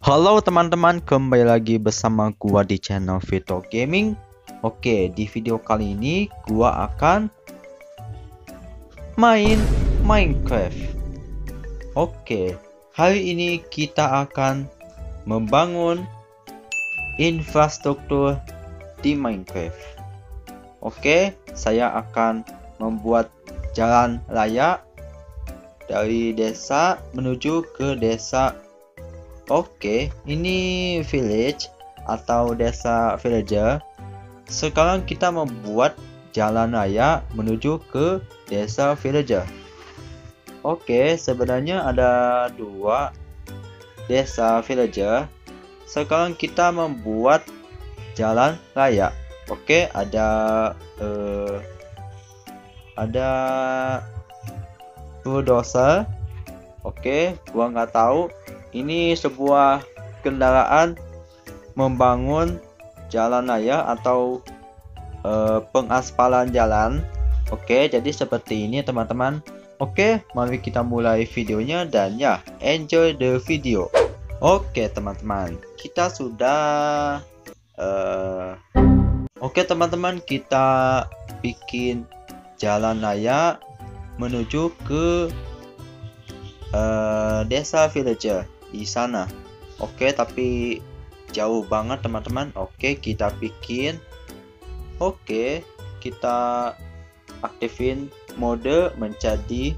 Halo teman-teman, kembali lagi bersama gua di channel Vito Gaming. Oke, di video kali ini gua akan main Minecraft. Oke, hari ini kita akan membangun infrastruktur di Minecraft. Oke, saya akan membuat jalan raya dari desa menuju ke desa. Oke, ini village atau desa villager. Sekarang kita membuat jalan raya menuju ke desa villager. Oke, sebenarnya ada dua desa villager. Sekarang kita membuat jalan raya. Oke, ada bulldozer. Oke, gua nggak tahu. Ini sebuah kendaraan membangun jalan raya atau pengaspalan jalan. Oke, jadi seperti ini teman-teman. Oke, mari kita mulai videonya dan ya, enjoy the video. Oke teman-teman, kita sudah oke teman-teman, kita bikin jalan raya menuju ke desa villager di sana. Oke, tapi jauh banget teman-teman. Oke, kita bikin. Oke, kita aktifin mode menjadi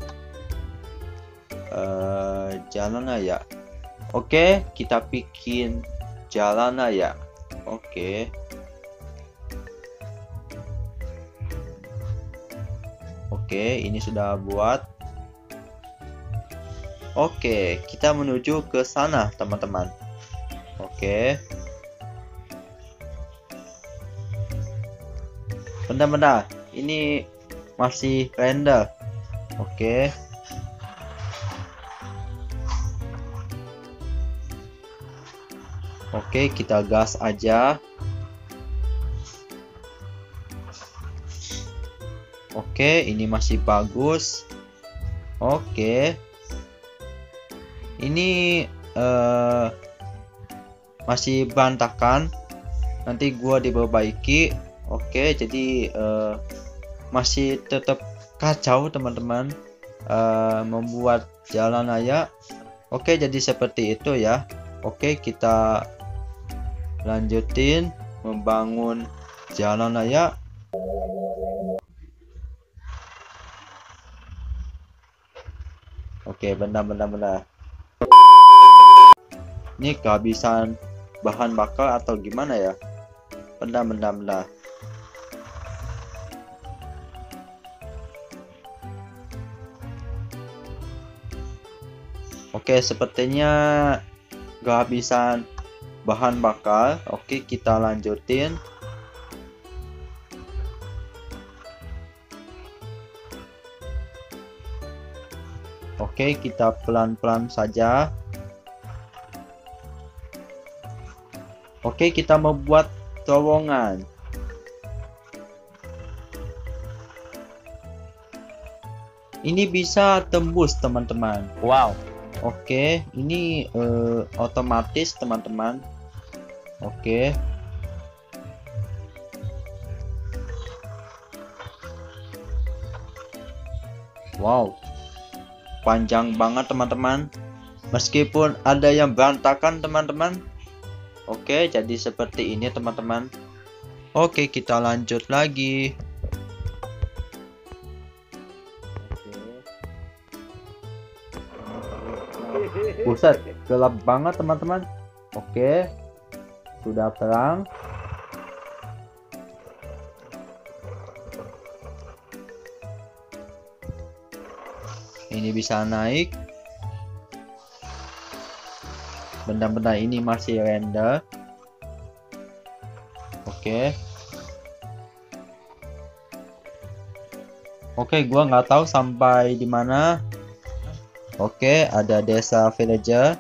jalan raya. Oke, kita bikin jalan raya. Oke. Oke, ini sudah buat. Oke, kita menuju ke sana, teman-teman. Oke. Bentar-bentar, ini masih render. Oke. Oke, kita gas aja. Oke, ini masih bagus. Oke. Ini masih berantakan, nanti gua diperbaiki. Oke, jadi masih tetap kacau teman-teman, membuat jalan raya. Oke, jadi seperti itu ya. Oke, kita lanjutin membangun jalan raya. Oke, benar. Ini kehabisan bahan bakar atau gimana ya? Bentar. Oke, sepertinya kehabisan bahan bakar. Oke, kita lanjutin. Oke, kita pelan-pelan saja. Oke, kita membuat terowongan. Ini bisa tembus teman-teman. Wow. Oke, ini otomatis teman-teman. Oke. Wow. Panjang banget teman-teman. Meskipun ada yang berantakan teman-teman. Oke, jadi seperti ini teman-teman. Oke, kita lanjut lagi. Buset, gelap banget teman-teman. Oke, sudah terang. Ini bisa naik. Benda-benda ini masih render. Oke. Oke, gua nggak tahu sampai di mana. Oke, ada desa villager.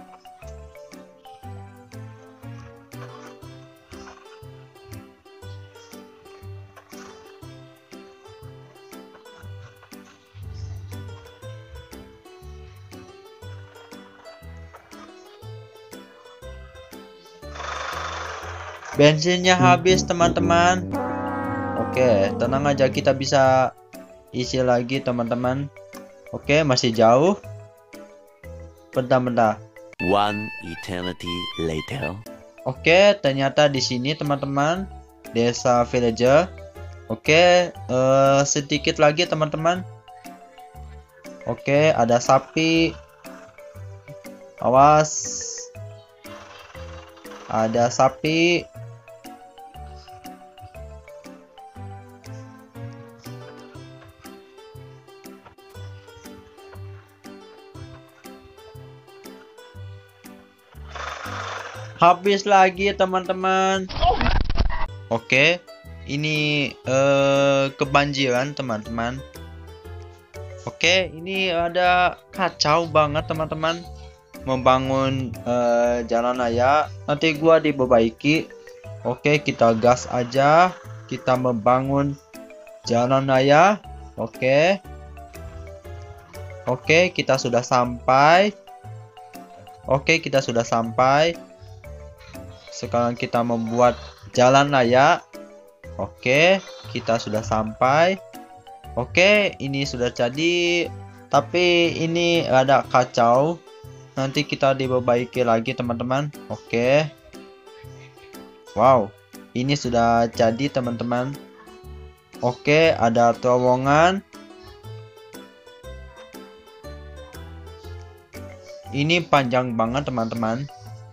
Bensinnya habis teman-teman. Oke, tenang aja, kita bisa isi lagi teman-teman. Oke, masih jauh. Bentar. One eternity later. Oke, ternyata di sini teman-teman, desa villager. Oke, sedikit lagi teman-teman. Oke, ada sapi. Awas. Ada sapi. Habis lagi teman-teman. Oke, ini kebanjiran teman-teman. Oke, ini ada kacau banget teman-teman. Membangun jalan raya. Nanti gua diperbaiki. Oke, kita gas aja. Kita membangun jalan raya. Oke. Oke, kita sudah sampai. Sekarang kita membuat jalan raya. Oke, kita sudah sampai. Oke, ini sudah jadi. Tapi ini ada kacau. Nanti kita diperbaiki lagi teman-teman. Oke. Wow, ini sudah jadi teman-teman. Oke, ada terowongan. Ini panjang banget teman-teman.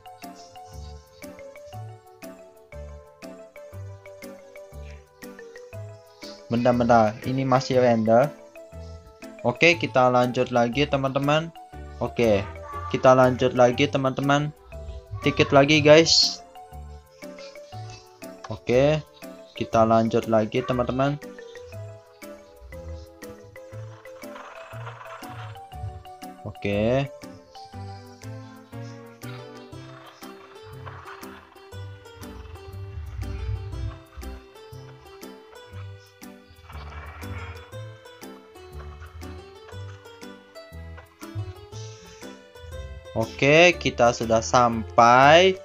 Bentar, ini masih render. Oke, kita lanjut lagi teman-teman. Oke, kita lanjut lagi teman-teman. Dikit lagi guys. Oke, kita lanjut lagi teman-teman. Oke. Oke, kita sudah sampai.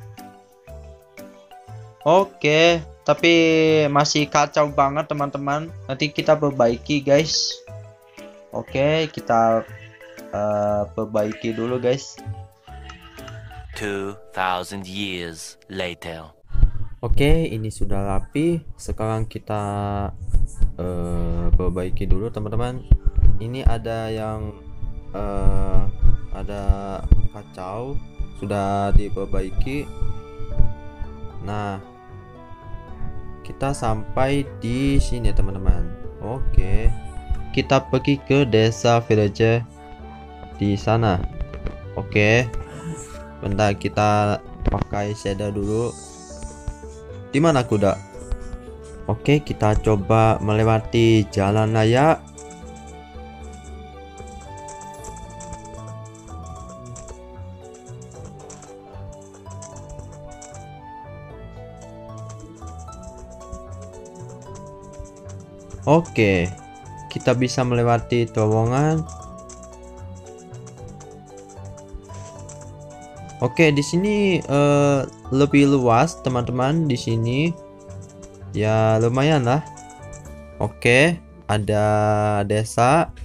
Oke, tapi masih kacau banget teman-teman. Nanti kita perbaiki guys. Oke, kita perbaiki dulu guys. 2000 years later. Oke, ini sudah rapi. Sekarang kita perbaiki dulu teman-teman. Ini ada yang ada kacau, sudah diperbaiki. Nah, kita sampai di sini teman-teman. Oke, kita pergi ke desa villager di sana. Oke, bentar, kita pakai shader dulu. Di mana kuda? Oke, kita coba melewati jalan raya. Oke, kita bisa melewati terowongan. Oke, di sini lebih luas teman-teman. Di sini ya lumayan lah. Oke, ada desa.